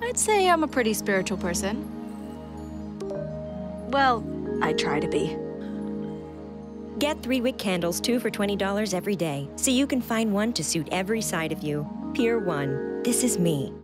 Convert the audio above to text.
I'd say I'm a pretty spiritual person. Well, I try to be. Get 3-wick candles, 2 for $20 every day, so you can find one to suit every side of you. Pier 1. This is me.